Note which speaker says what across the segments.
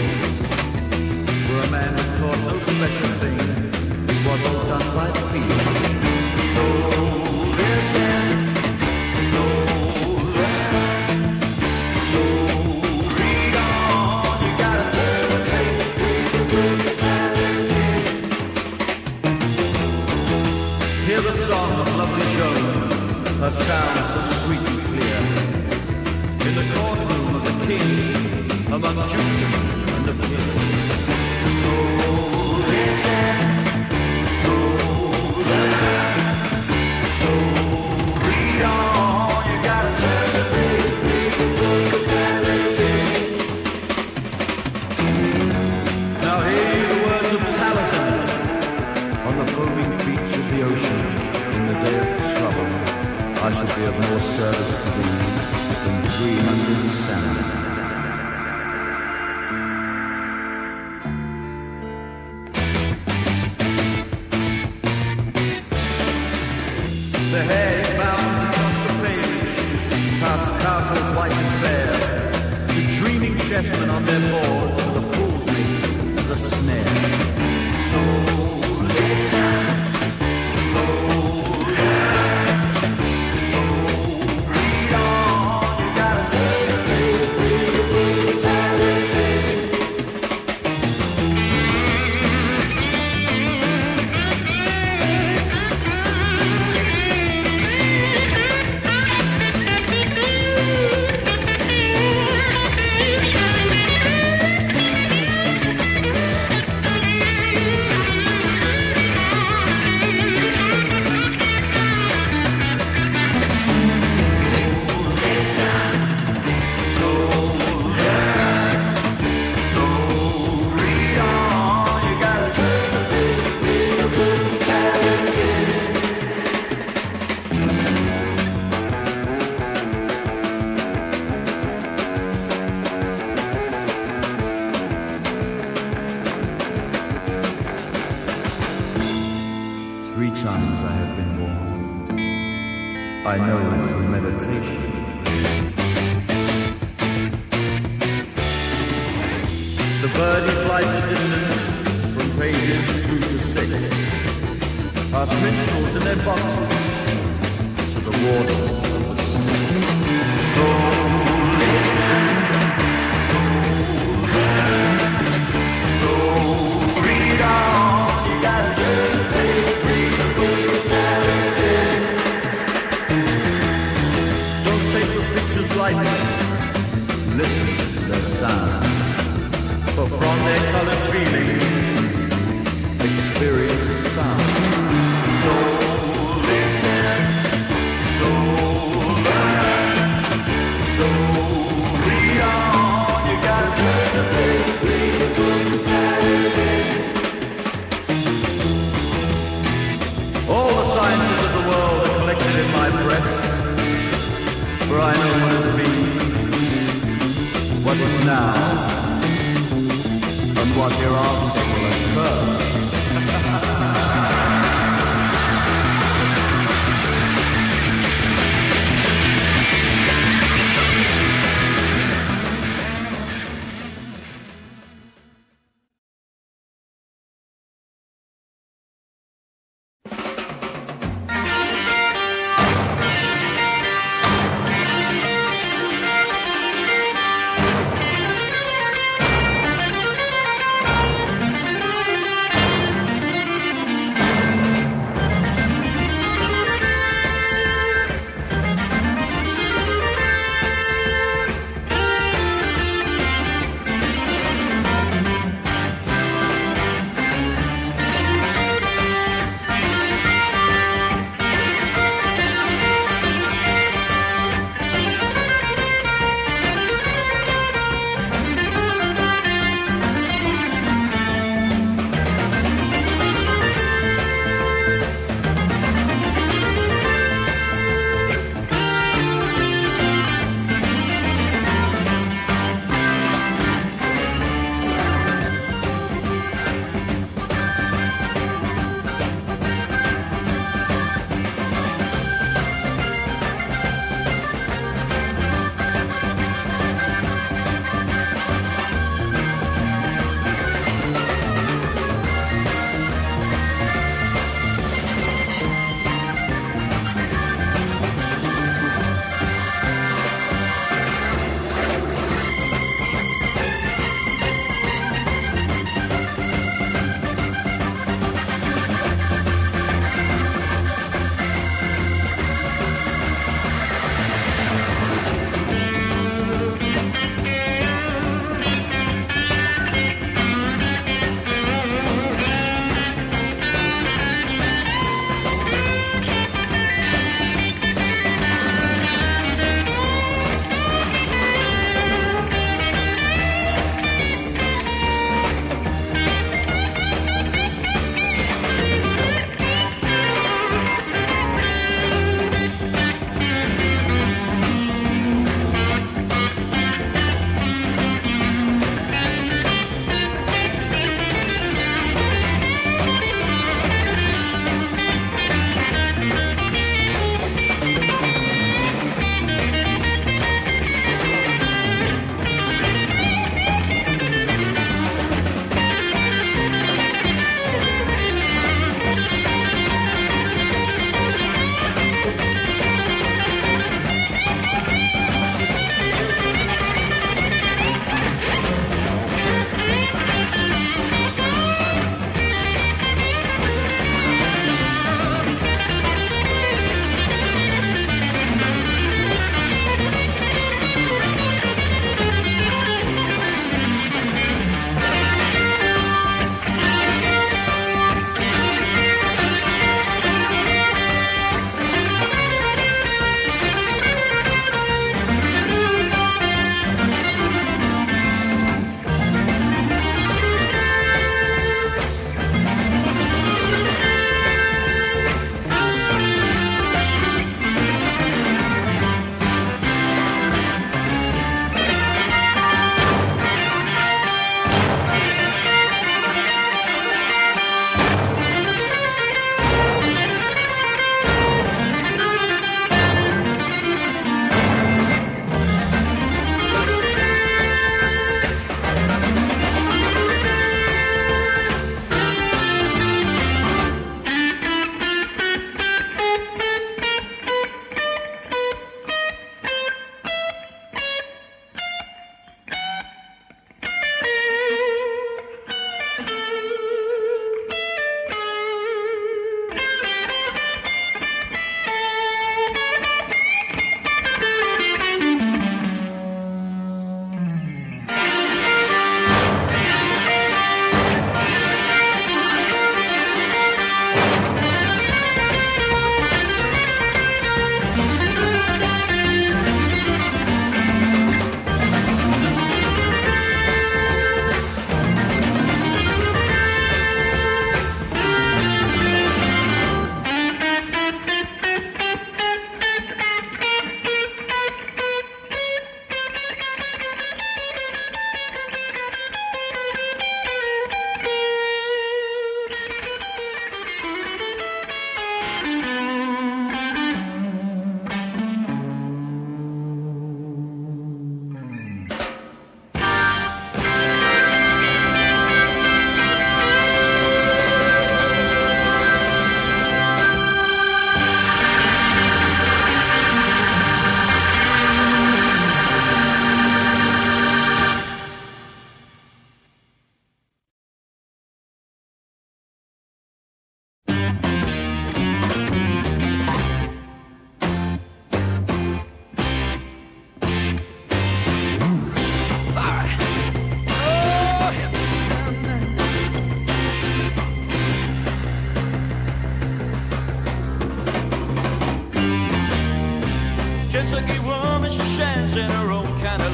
Speaker 1: where a man was taught no special thing. It was all done by feel. So listen, so learn, so read on. You gotta turn the page, read the book, and listen. Hear the song of lovely Joan, her sound so sweet and clear. In the courtroom of the king, among Judah and the king. So listen, so learn, so read on. You gotta turn the page, read the book, and listen. Now hear the words of Taliesin on the foaming beach of the ocean. In the day of trouble, I shall be of more service to thee than 300 salmon. The hair bounds across the page, past castles white and fair, to dreaming chessmen on their boards with a fool's mate as a snare. So listen, so learn, so read on. You gotta turn the page, read the book, and listen. I know through meditation. The birdie flies the distance from pages 2 to 6, past minstrels in their boxes to the water. So listen, so learn, so read on. You gotta turn the page, read the book, and listen. Lightly, listen to their sound, for from their colored feeling, experience is found. So listen, so learn, so read on. You gotta turn the page, read the book, and listen. All the sciences of the world are collected in my breast. For I know what has been, what is now, and what hereafter will occur.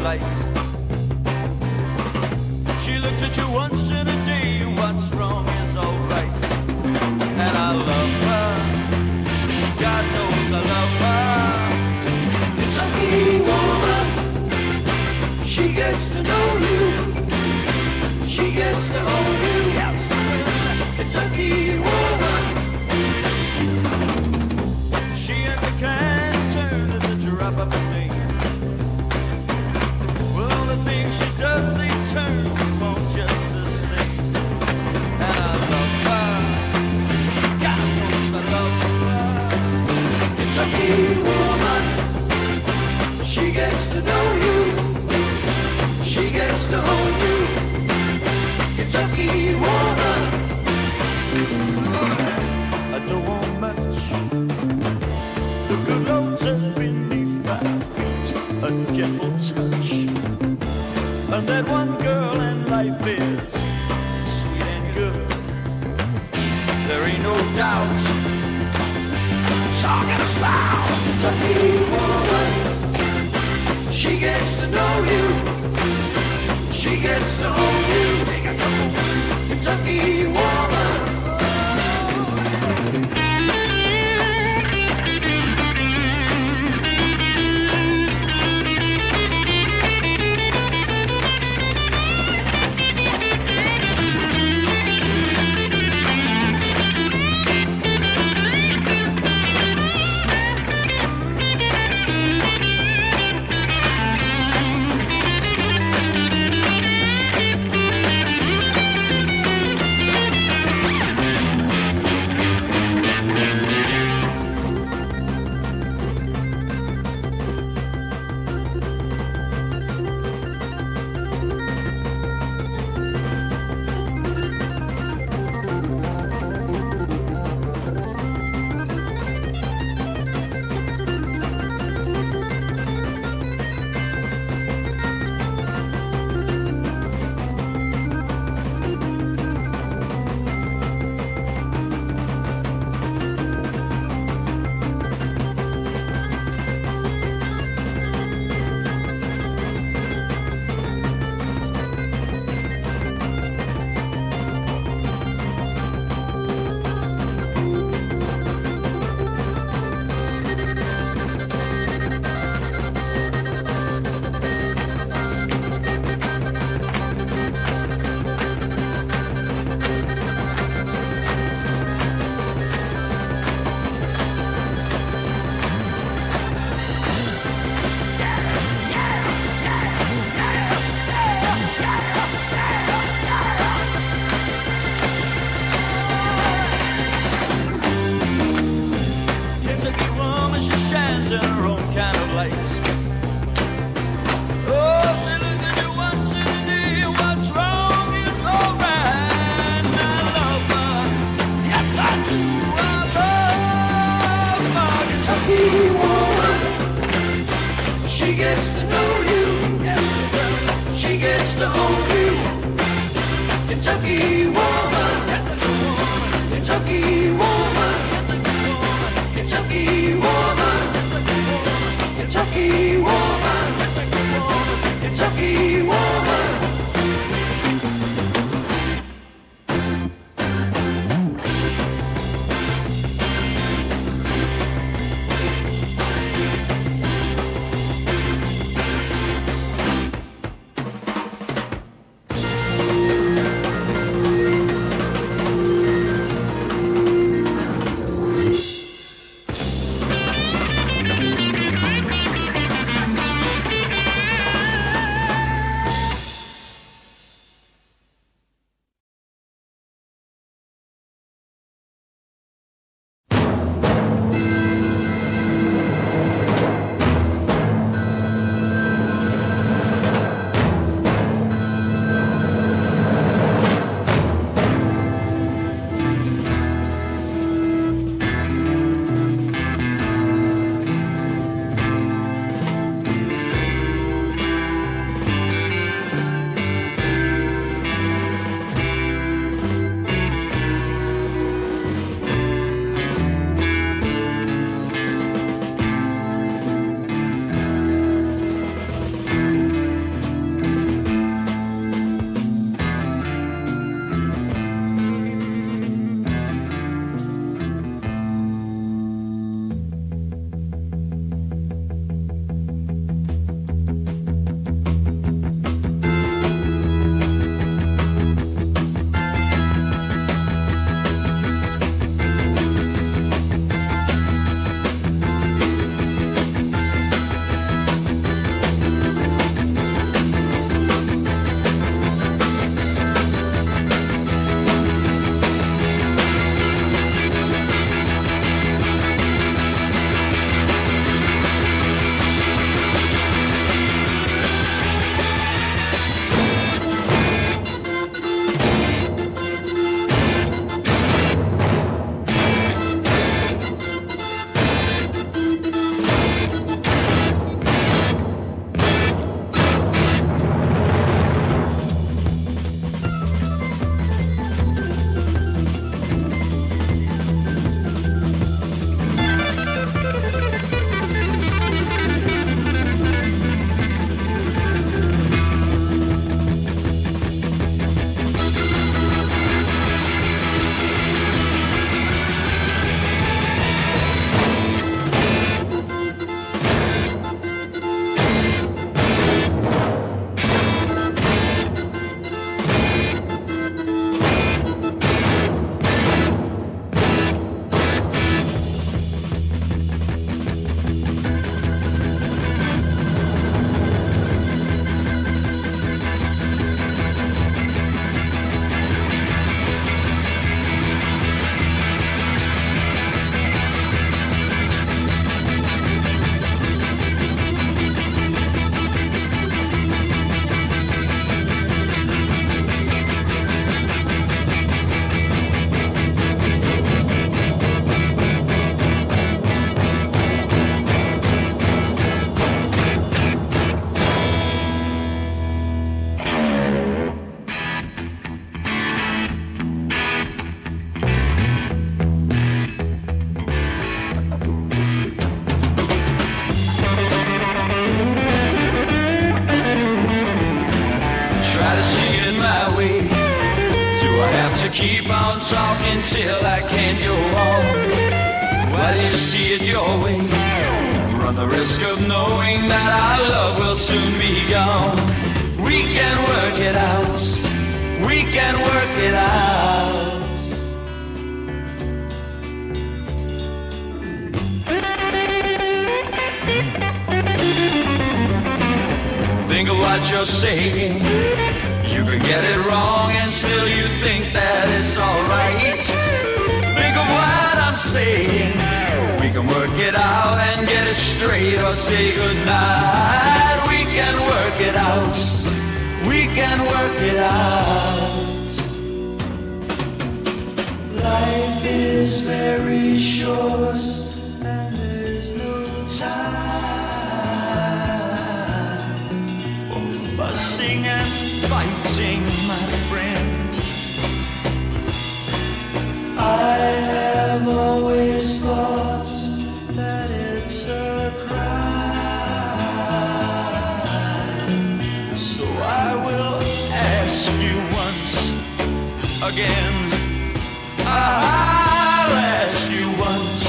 Speaker 1: late. She looks at you once in a day, and what's wrong is alright. And I love her, God knows I love her. Kentucky woman, she gets to know you, she gets to own you. Yes, Kentucky woman, she and the can turn at the drop of a name. Well, the things she does, they turn on just the same. And I love her, God knows I love her. Kentucky woman, she gets to know you, she gets to own you. Kentucky woman, I don't want much. The good Lord says beneath my feet a gentle touch. And that one girl and life is sweet and good. There ain't no doubt. Talking about Kentucky woman, she gets to know you, she gets to own you. Kentucky woman.
Speaker 2: to keep on talking till I can't go on. While you see it your way, run the risk of knowing that our love will soon be gone. We can work it out. We can work it out. Think of what you're saying. You can get it wrong and still you think that it's alright. Think of what I'm saying. We can work it out and get it straight or say goodnight. We can work it out. We can work it out. Life is very short and there's no time for fussing and fighting, my friend. I have always thought that it's a crime, so I will ask you once again. I'll ask you once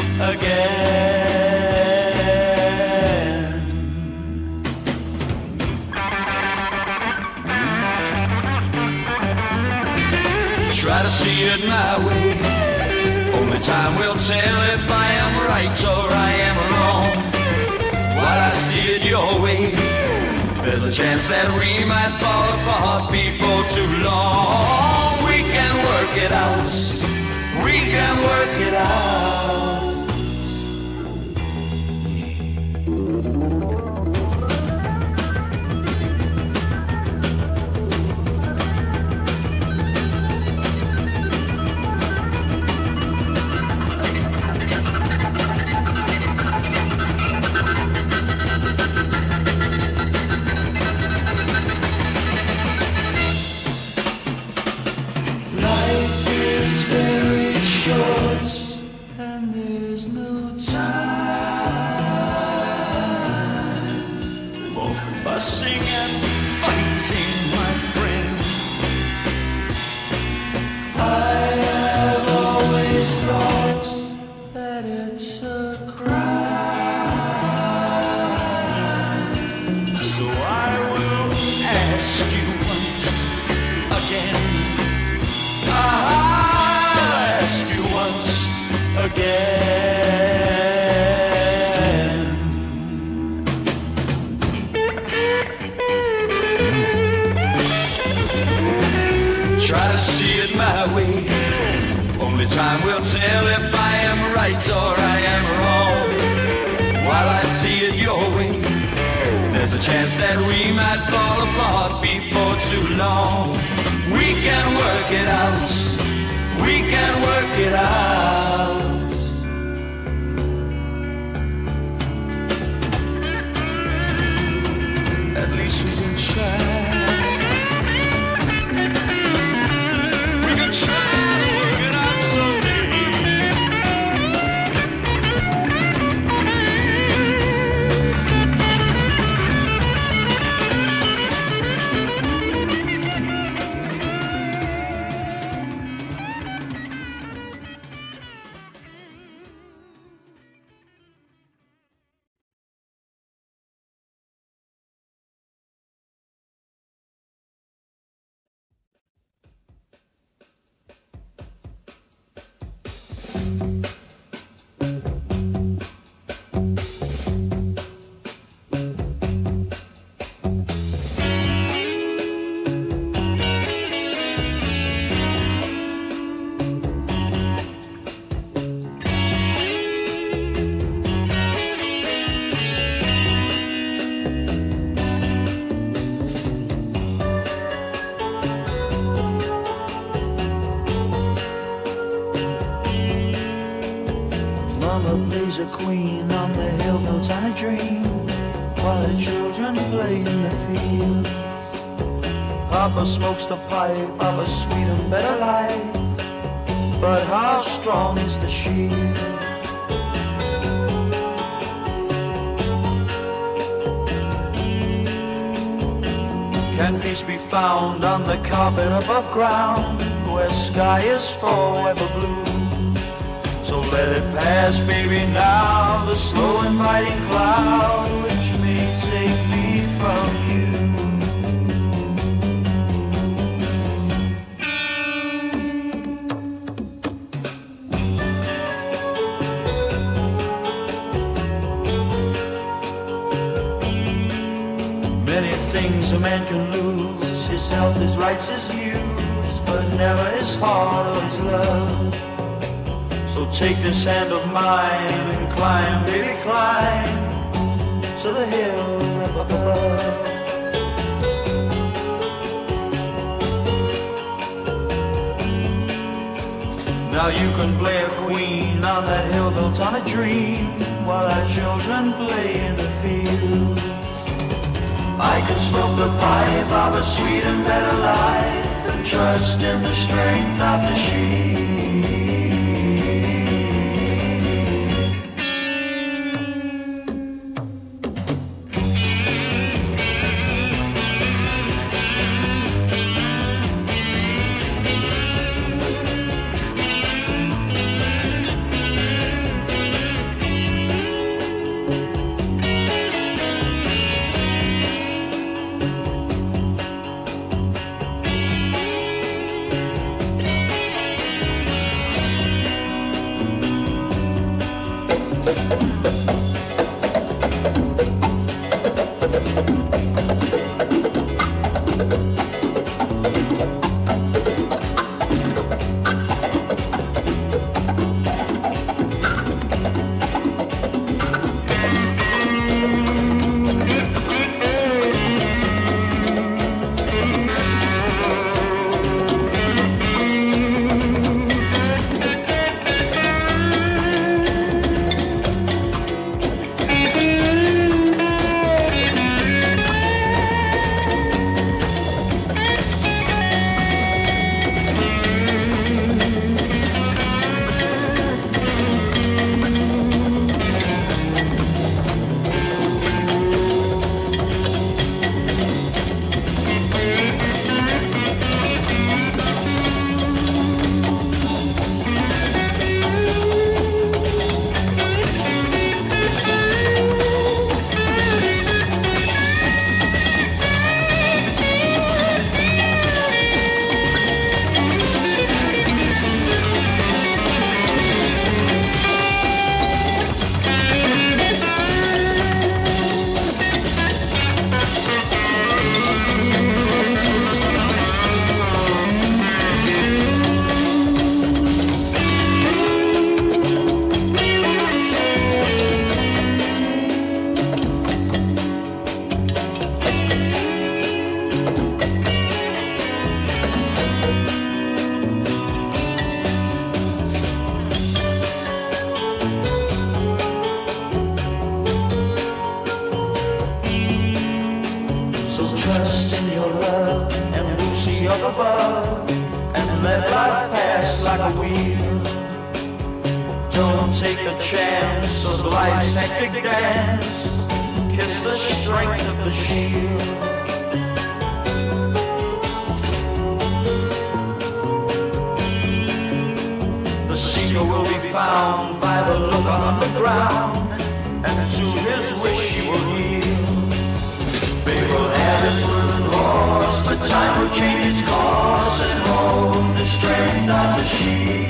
Speaker 2: again. Try to see it my way. Only time will tell if I am right or I am wrong. While I see it your way, there's a chance that we might fall apart before too long. We can work it out. We can work it out. Fussing and fighting, my friend. I have always thought that it's a crime, so I will ask you once again. I'll ask you once again. Try to see it my way. Only time will tell if I am right or I am wrong. While I see it your way, there's a chance that we might fall apart before too long. We can work it out. We can work it out. At least we can try. Plays a queen on the hillnotes on a dream, while the children play in the field. Papa smokes the pipe of a sweet and better life, but how strong is the shield? Can peace be found on the carpet above ground, where sky is forever blue. So let it pass, baby, now, the slow inviting cloud which may take me from you. Many things a man can lose, his health, his rights, his views, but never his heart or his love. So take this hand of mine and climb, baby, climb to the hill up above. Now you can play a queen on that hill built on a dream, while our children play in the field. I can smoke the pipe of a sweet and better life and trust in the strength of the sheep. Above, and let life pass like a wheel. Don't take a chance of life's hectic dance. Kiss the strength of the shield. The seeker will be found by the looker on the ground, and to his wish he will yield. Fate will have his wooden horse, but time will change its course and hold the strength of the sheep.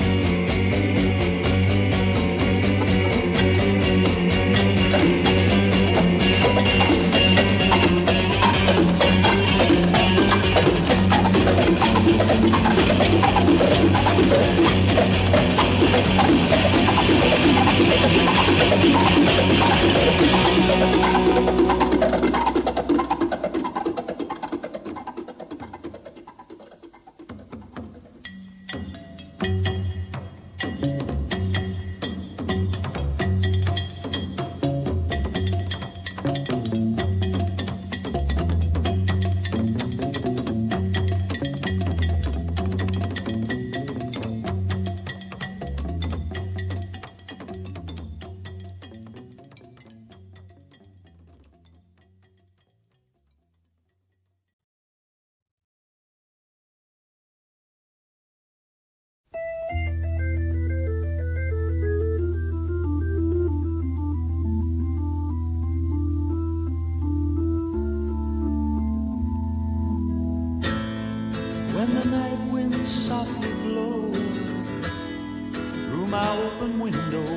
Speaker 1: night wind softly blow through my open window,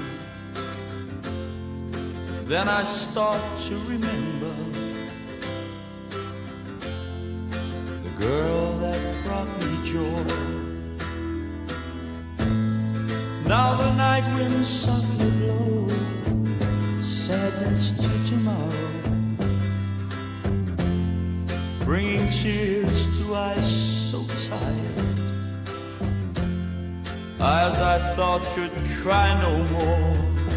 Speaker 1: then I start to remember the girl that brought me joy. Now the night wind softly blow, sadness to tomorrow, bringing tears to eyes so tired, eyes I thought could cry no more.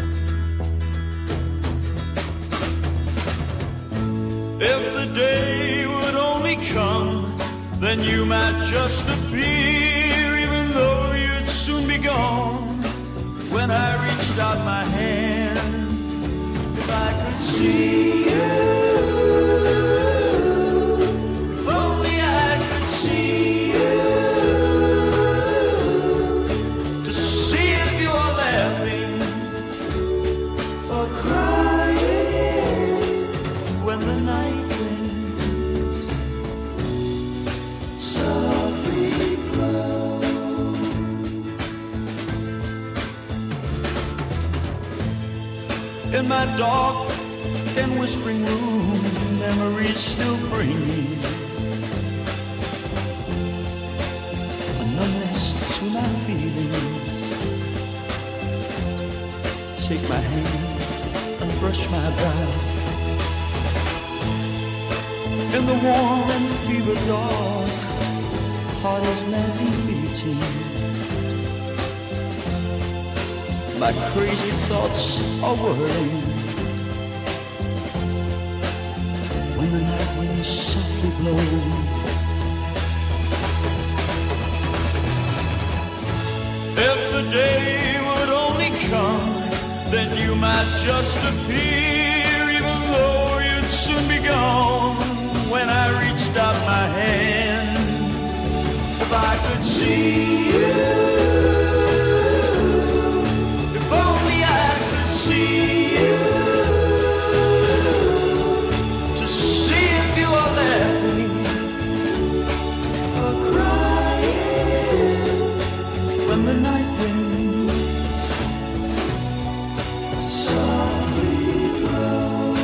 Speaker 1: If the day would only come, then you might just appear, even though you'd soon be gone. When I reached out my hand, if I could see you, if only I could see you, to see if you're laughing or crying when the night winds softly blow. In my dark and whispering room, memories still bring me a numbness to my feelings. Take my hand and brush my brow. In the warm and fever dark, heart is madly beating. My crazy thoughts are whirling when the night winds softly blow. If the day would only come, then you might just appear, even though you'd soon be gone. When I reached out my hand, if I could see you, see you, to see if you are laughing or crying when the night wind softly blows.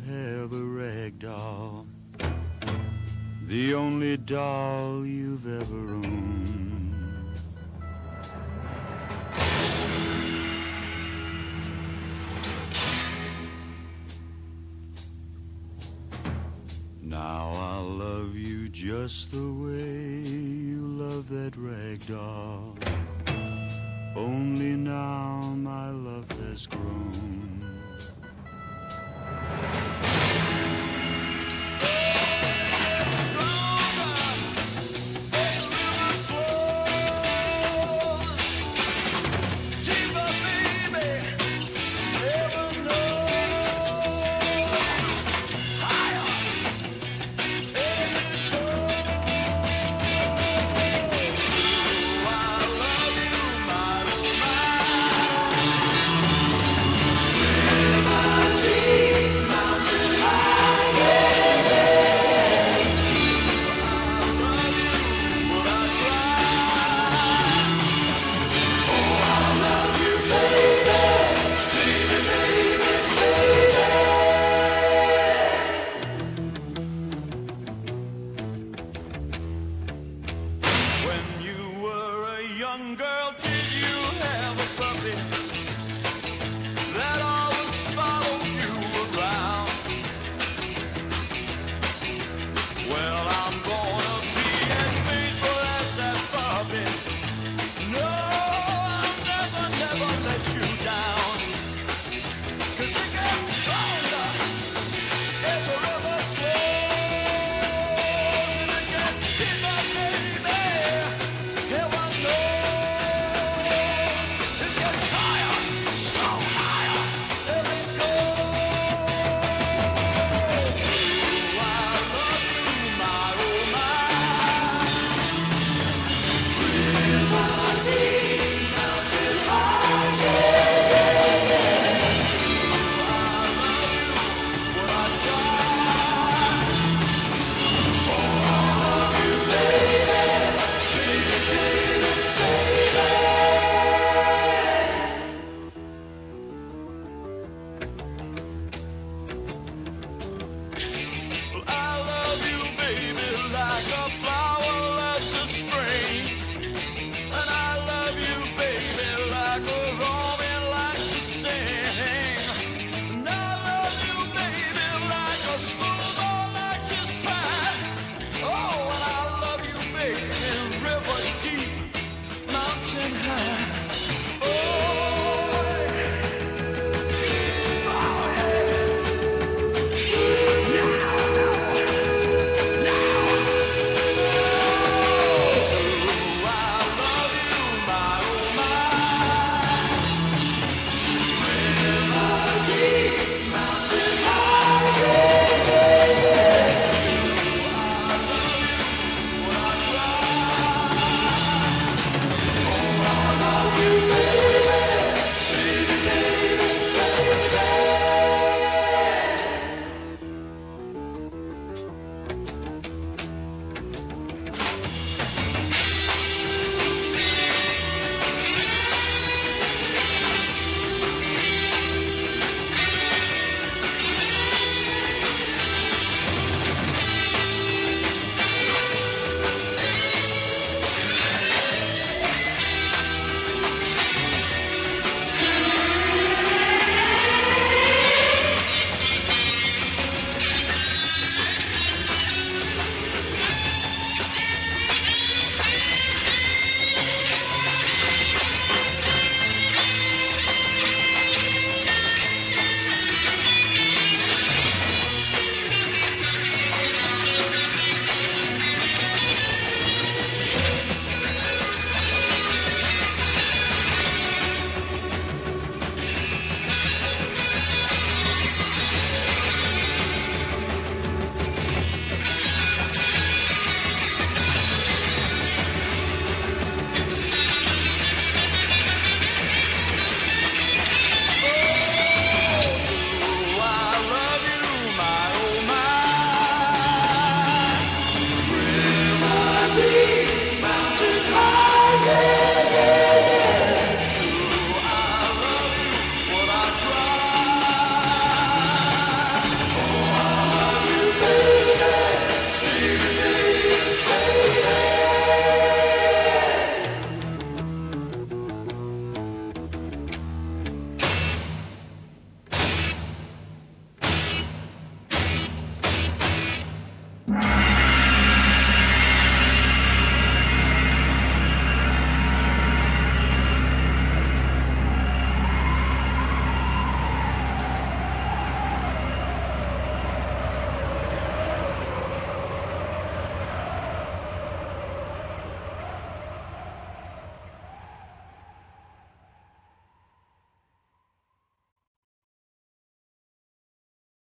Speaker 1: have a rag doll, the only doll you've ever owned. Now I'll love you just the way you love that rag doll. Only now my love has grown.